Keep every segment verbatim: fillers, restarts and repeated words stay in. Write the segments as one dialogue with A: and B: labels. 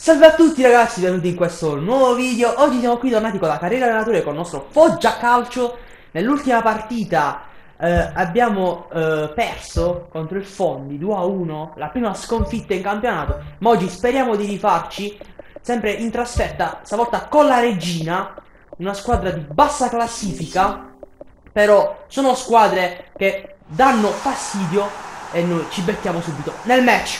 A: Salve a tutti ragazzi, benvenuti in questo nuovo video. Oggi siamo qui tornati con la carriera allenatore con il nostro Foggia Calcio. Nell'ultima partita eh, abbiamo eh, perso contro il Fondi due a uno, la prima sconfitta in campionato. Ma oggi speriamo di rifarci, sempre in trasferta, stavolta con la Regina, una squadra di bassa classifica. Però sono squadre che danno fastidio e noi ci becchiamo subito nel match.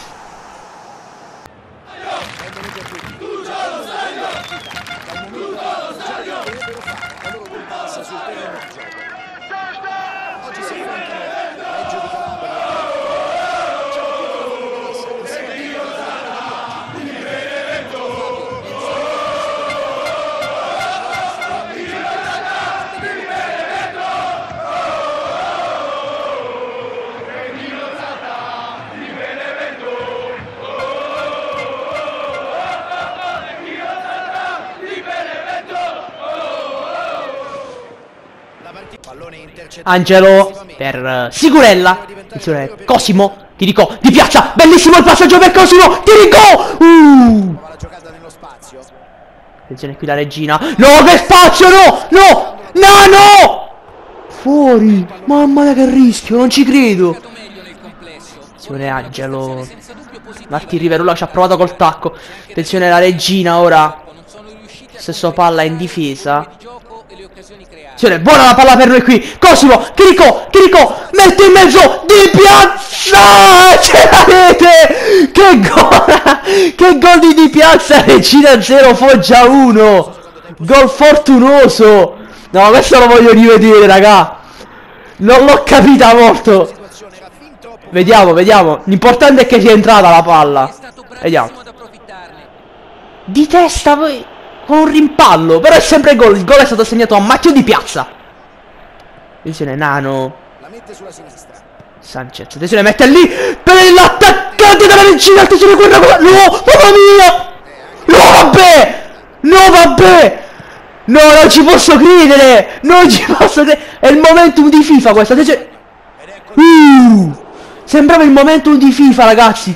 A: Angelo per uh, Sicurella. Attenzione, Cosimo, Chirico, Di Piazza, bellissimo il passaggio per Cosimo, Chirico! Uh! Attenzione qui la Regina. No, che spazio, no! No! No, no! Fuori! Mamma mia che rischio, non ci credo. Attenzione Angelo. Marti Riverola ci ha provato col tacco. Attenzione la Regina ora. Stesso palla in difesa. Attenzione, buona la palla per noi qui. Cosimo, Chirico, Chirico, mette in mezzo Di Piazza! Ce l'avete! Che gol! Che gol di Di Piazza! Regina zero, Foggia uno! Gol fortunoso! No, questo lo voglio rivedere, raga! Non l'ho capita molto! Vediamo, vediamo. L'importante è che sia entrata la palla. Vediamo. Di testa poi, con un rimpallo. Però è sempre gol. Il gol è stato assegnato a Matteo Di Piazza. Attenzione Nano. Sanchez. Attenzione, mette lì per l'attaccante della Regina. Attenzione quella cosa. No, mamma mia. No, vabbè. No, vabbè. No, non ci posso credere. Non ci posso credere. È il momentum di FIFA questo. Attenzione. Uh, sembrava il momentum di FIFA, ragazzi.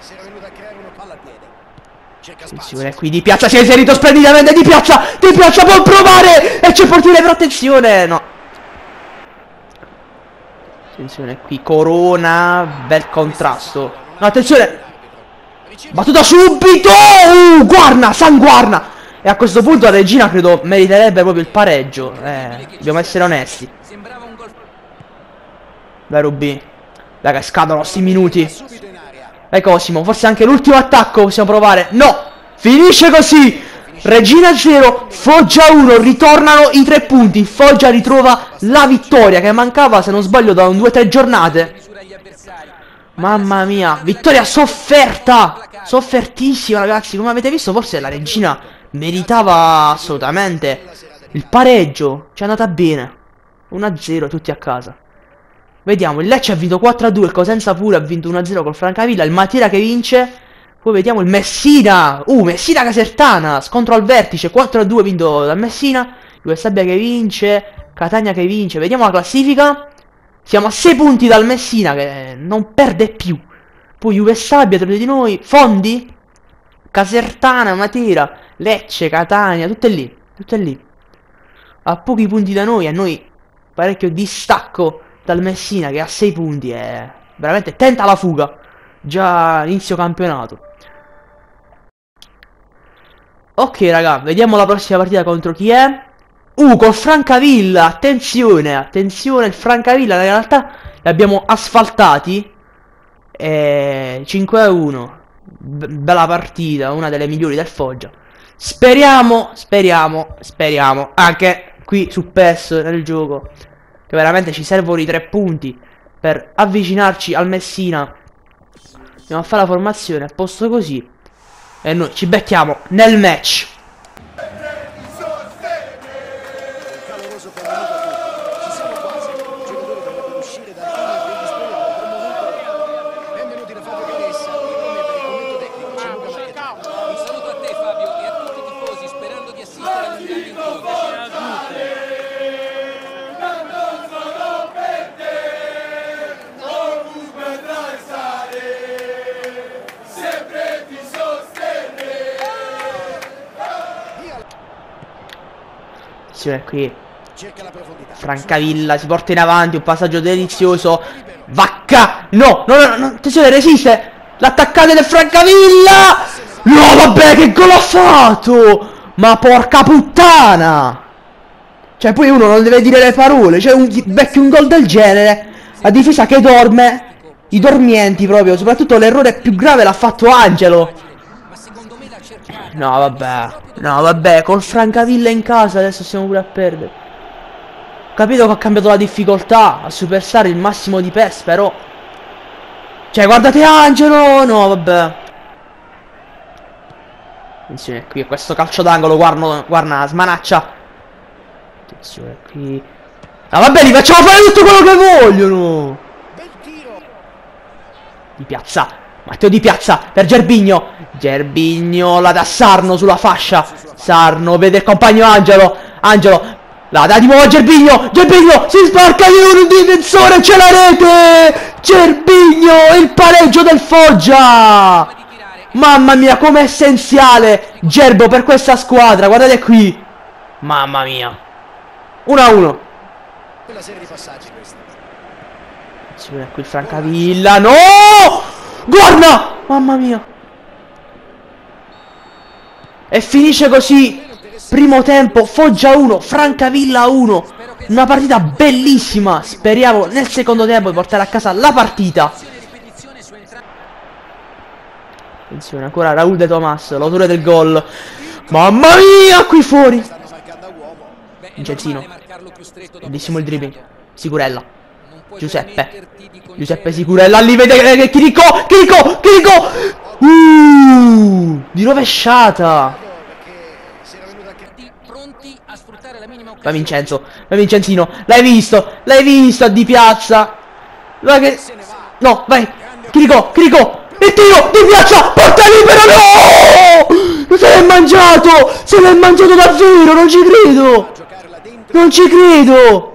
A: Attenzione qui Di Piazza si è inserito splendidamente. Di Piazza, Di Piazza può provare. E c'è il portiere, per attenzione. No. Attenzione qui Corona. Bel contrasto. No, attenzione. Battuta subito. Uh, Guarna, San Guarna. E a questo punto la Regina credo meriterebbe proprio il pareggio. Eh, dobbiamo essere onesti. Dai Rubi. Dai che scadono sti minuti. Dai Cosimo, forse anche l'ultimo attacco possiamo provare. No, finisce così. Regina zero, Foggia uno, ritornano i tre punti. Foggia ritrova la vittoria che mancava, se non sbaglio, da un due tre giornate. Mamma mia, vittoria sofferta. Soffertissima, ragazzi. Come avete visto, forse la Regina meritava assolutamente il pareggio. Ci è andata bene. uno a zero, tutti a casa. Vediamo, il Lecce ha vinto quattro a due, il Cosenza pure ha vinto uno a zero col Francavilla, il Matera che vince. Poi vediamo il Messina, uh, Messina Casertana, scontro al vertice, quattro a due vinto dal Messina. Juve Stabia che vince, Catania che vince. Vediamo la classifica. Siamo a sei punti dal Messina che non perde più. Poi Juve Stabia, tre di noi, Fondi, Casertana, Matera, Lecce, Catania, tutte lì, tutte lì. A pochi punti da noi, a noi parecchio distacco dal Messina che ha sei punti e veramente tenta la fuga già inizio campionato. Ok raga, vediamo la prossima partita contro chi è. Uh, col Francavilla, attenzione, attenzione, il Francavilla in realtà li abbiamo asfaltati e cinque a uno. Bella partita, una delle migliori del Foggia. Speriamo, speriamo, speriamo anche qui su P E S nel gioco che veramente ci servono i tre punti per avvicinarci al Messina. Andiamo a fare la formazione a posto così e noi ci becchiamo nel match.
B: Sempre ti sosterremo.
A: Attenzione qui. Francavilla si porta in avanti, un passaggio delizioso. Vacca! No, no, no, no, attenzione, resiste! L'attaccante del Francavilla! No, vabbè, che gol ha fatto! Ma porca puttana! Cioè, poi uno non deve dire le parole. Cioè, un, becchi un gol del genere. La difesa che dorme. I dormienti proprio. Soprattutto l'errore più grave l'ha fatto Angelo. No, vabbè. No, vabbè, col Francavilla in casa adesso stiamo pure a perdere. Ho capito che ho cambiato la difficoltà a Superstar, il massimo di P E S, però. Cioè, guardate Angelo! No, vabbè. Attenzione qui, questo calcio d'angolo, guarda, guarda, smanaccia. Attenzione qui. Ah, vabbè, li facciamo fare tutto quello che vogliono. Di Piazza. Matteo Di Piazza per Gervinho. Gervinho la da Sarno sulla fascia. Sarno vede il compagno Angelo. Angelo la dà di nuovo a Gervinho. Gervinho si sbarca di un difensore. C'è la rete. Gervinho, il pareggio del Foggia. Mamma mia, com'è essenziale Gerbo per questa squadra. Guardate qui. Mamma mia. uno a uno.
B: Quella serie di passaggi questa.
A: Attenzione qui il Francavilla. No! Guarda! Mamma mia. E finisce così. Primo tempo, Foggia uno, Francavilla uno. Una partita bellissima. Speriamo nel secondo tempo di portare a casa la partita. Attenzione, ancora Raul De Tomas, l'autore del gol. Mamma mia, qui fuori. Vincenzino. Bellissimo il dribbling. Sicurella. Giuseppe. Giuseppe Sicurella, lì vede che Chirico, Chirico, Chirico. Uh, di rovesciata. Va Vincenzo, va Vincenzino. L'hai visto, l'hai visto a Di Piazza. Vai che... No, vai. Chirico, Chirico. Il tiro Di Piazza, porta libero, no! Se l'è mangiato, se l'è mangiato davvero, non ci credo. Non ci credo.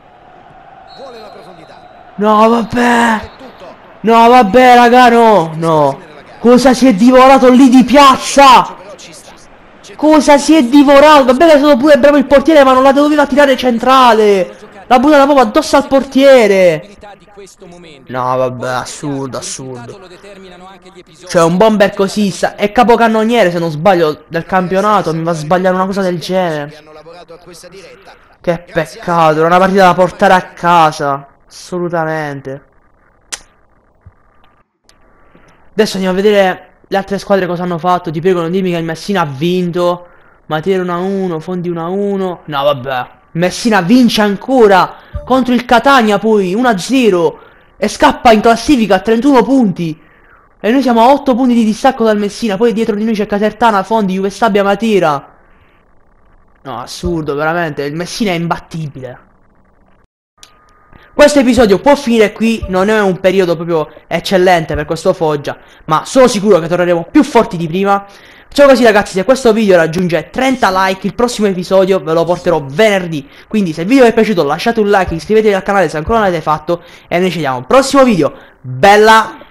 A: No, vabbè. No, vabbè, raga, no. No. Cosa si è divorato lì Di Piazza? Cosa si è divorato? Vabbè che è stato pure bravo il portiere, ma non la doveva tirare centrale. L'ha buttata proprio addosso al portiere. No, vabbè, assurdo, assurdo. Cioè, un bomber così è capocannoniere, se non sbaglio, del campionato. Mi va a sbagliare una cosa del genere. Che peccato, era una partita da portare a casa. Assolutamente. Adesso andiamo a vedere le altre squadre cosa hanno fatto. Ti prego, non dimmi che il Messina ha vinto. Matera uno a uno, Fondi uno a uno. No, vabbè. Messina vince ancora contro il Catania, poi uno a zero. E scappa in classifica a trentuno punti. E noi siamo a otto punti di distacco dal Messina. Poi dietro di noi c'è Casertana, Fondi, Juve Stabia, Matera. No, assurdo, veramente. Il Messina è imbattibile. Questo episodio può finire qui, non è un periodo proprio eccellente per questo Foggia, ma sono sicuro che torneremo più forti di prima. Facciamo così ragazzi, se questo video raggiunge trenta like, il prossimo episodio ve lo porterò venerdì. Quindi se il video vi è piaciuto lasciate un like, iscrivetevi al canale se ancora non l'avete fatto e noi ci vediamo al prossimo video. Bella!